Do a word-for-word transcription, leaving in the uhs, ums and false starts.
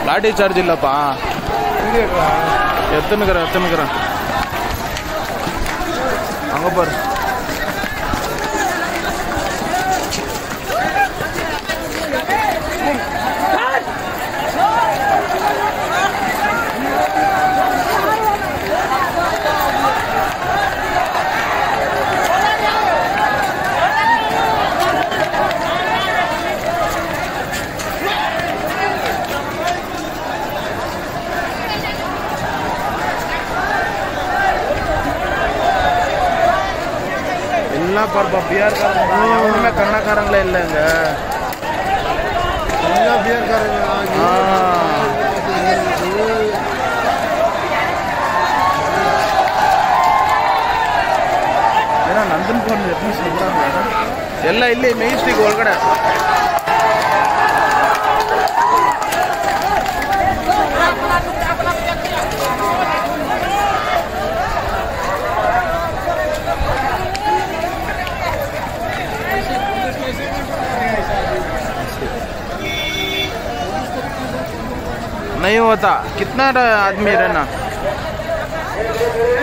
லாட்டி charge இல்லப்பா. எத்தனுக்குறேன் எத்தனுக்குறேன் அங்க பாரு. எல்லாம் பார்ப்பா பிஆர்காரங்க, எவனுமே கன்னக்காரங்களே இல்லைங்க. எல்லாம் பிஆர்காரங்க. ஏன்னா நந்தன் பாண்டி எப்படி சொல்றாங்க எல்லாம் இல்லை மெயிஸ்டிக் ஒழுங்கடை. नहीं होता कितना आदमी रहना।